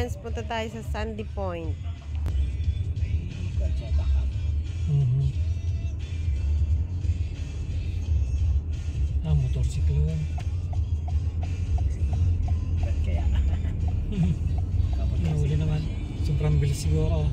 friends, punta tayo sa Sandy Point. Motorsiklo yun. Ba't kaya? Nahuli naman. Sobrang bilis siguro.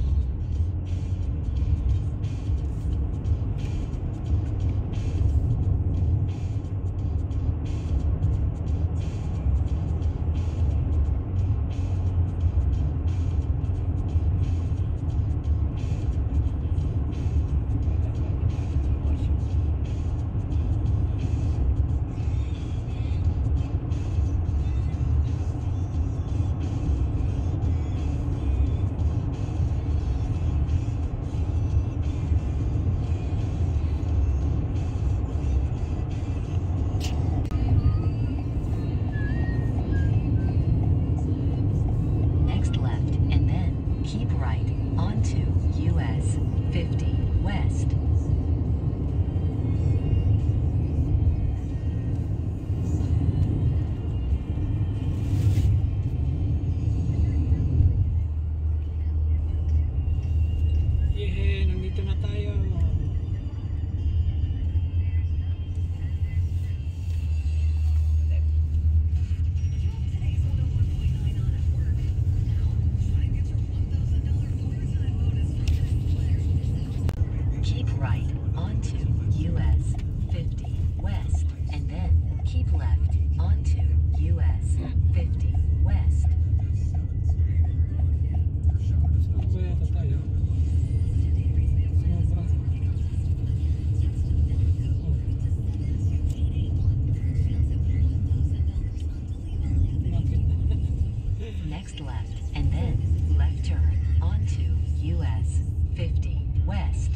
Next left, and then left turn onto US 50 West.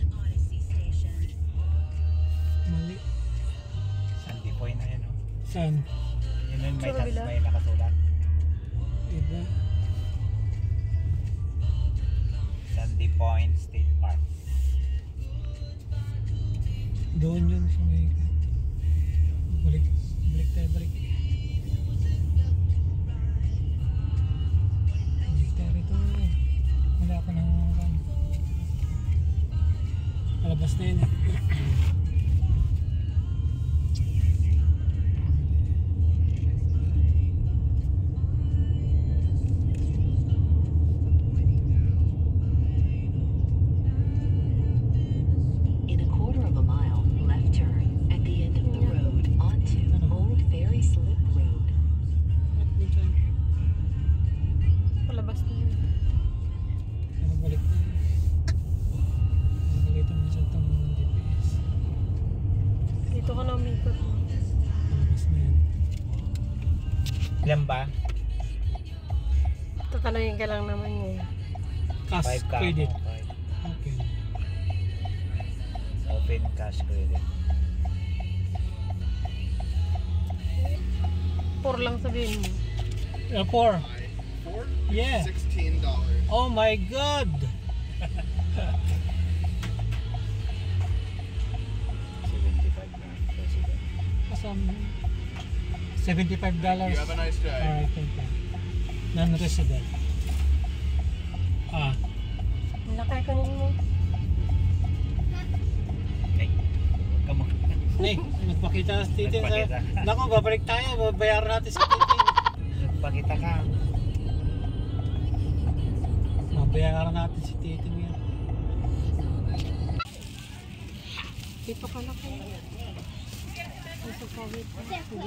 Mali. Sandy Point na yun, no? Saan? Yun yun, Sa kabila. may nakasulat. Iba. Sandy Point State Park. Doon yun sa may... Balik. Balik tayo, balik. Balik tayo rito. Wala ako ng... Palabas na yun eh. Ilan ba? Tatanungin ka lang naman niya. Cash 5 ka. credit. 5. Okay. Open cash credit. 4 lang sabihin mo. 4. Yeah. $16. Oh my God! 75 na president. Kasama. $75. You have a nice day. Alright, thank you. Non-resident. Ah. Nakay ko mo. Ay, huwag ka mo. Hey, magpakita sa titin. Magpakita. Naku, babalik tayo. Babayaran natin sa titin. Nagpakita ka. Babayaran natin si titin yan. Dito ka na kayo. Ito pa, wait pa.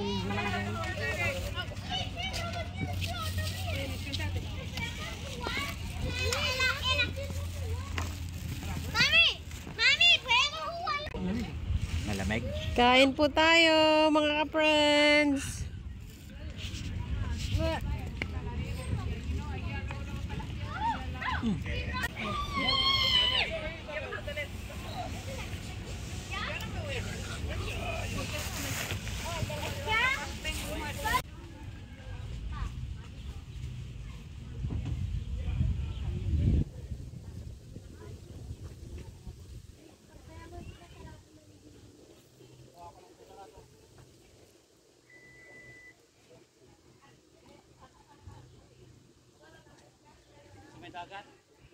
Malamig. Kain po tayo, mga ka-friends. dagat.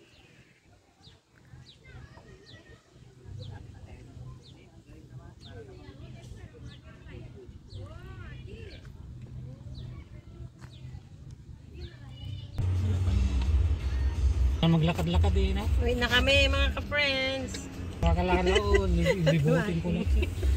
Maglakad-lakad din na. Wait na kami mga ka-friends. Kakalakad ako, libutin ko na.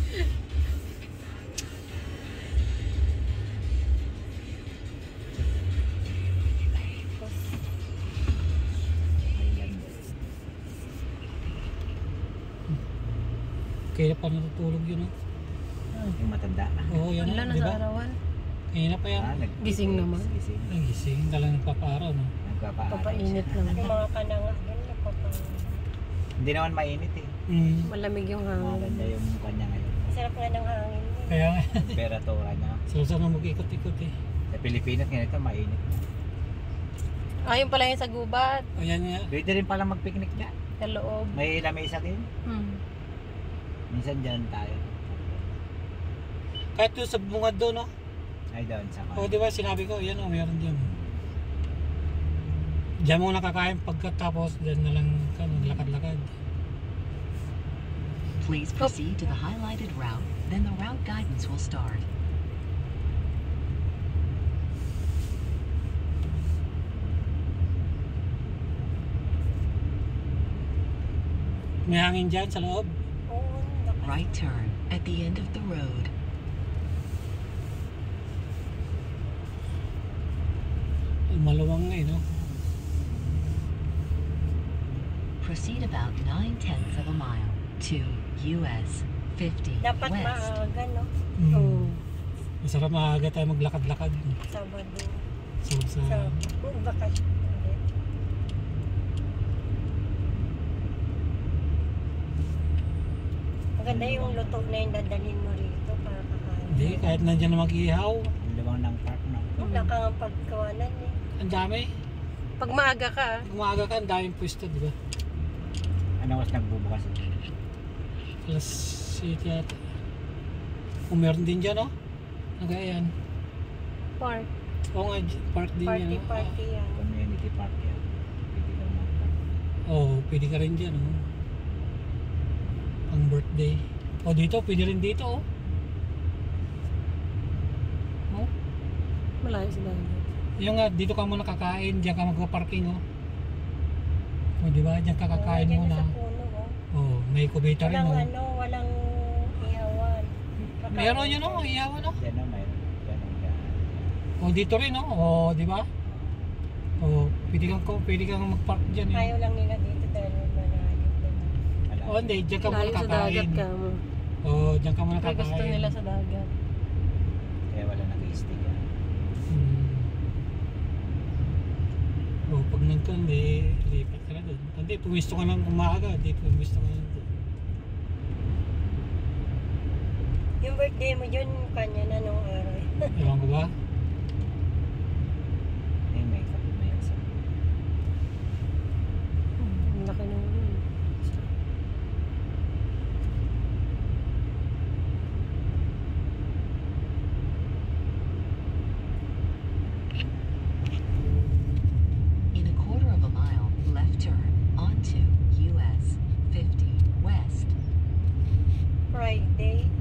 Kaya pa natutulog yun, oh. Yung matanda. Oo, yan, Wala na di sa ba? arawan. Kaya pa yan. Gising naman. Gising. Ay, gising, talagang nagpapaaraw, no? Nagpapaaraw Papainit siya. lang. Yung mga kananga din, Hindi naman mainit eh. malamig yung hangin. Maganda yung kanya ngayon. Sarap nga ng hangin. Kaya nga, Temperatura niya. sarap na mag-ikot-ikot eh. Sa Pilipinas ganito mainit. Ayun pala yung sa gubat. Ayan nga. Pwede rin pala mag-picnic dyan. Sa loob. May lamesa din. Minsan dyan tayo. Kahit doon sa bungad doon, no? Ay doon sa O, di ba sinabi ko, yan o, meron dyan. Diyan mo nakakain pagkatapos, dyan na lang ka, maglakad-lakad. Please proceed to the highlighted route, then the route guidance will start. May hangin dyan sa loob. Right turn at the end of the road. Maluwang nga eh, no? Proceed about 9/10 of a mile to US 50 Dapat West. maaga, no? Oo. Masarap maaga tayo maglakad-lakad. Sabado. So, sa... Bakasyon. Maganda yung luto na yung dadalhin mo rito para kakain. Hindi, kahit nandiyan na mag-ihaw. Ang luwang ng park na. Wala kang pagkawanan eh. Ang dami. Pag maaga ka, Pag umaga ka, ang daming pwesto, di ba? Ano was nagbubukas? Alas 7 yata. Kung meron din dyan, no? Nagayan. park. Oo nga, park din yan, no? Party yan. Community park yan. Pwede ka mag-park. Oo, pwede ka rin dyan, oh. Pang birthday. O dito, pwede rin dito, oh. Oh, Malayo sa dagat. yung nga, dito ka muna kakain, diyan ka magpa-parking, oh. O, di ba? Diyan ka kakain Dyan muna. sa puno, oh. Oh, may kubeta rin, Walang oh. ano, walang ihawan. Meron yun, oh. Iyawan, oh. Yan na mayroon. Yan ang gaan. O, dito rin, oh. O, di ba? O, pwede kang mag-park dyan, eh. Ayaw lang nila dito dahil malayo din. Wala. O, hindi. Diyan ka muna Layo sa dagat kakain. ka mo. O, diyan ka muna Pero gusto kakain. nila sa dagat. Kaya wala nag-i-stay yan. O, pag nagkan, di, lipat ka na doon. Hindi, pumisto ka ng umaga. Di, pumisto ka na doon. Yung birthday mo yun, kanya na nung araw. Ewan ko ba? Eh, may sa. Ang laki ng In a quarter of a mile, left turn onto US 50 West. Friday.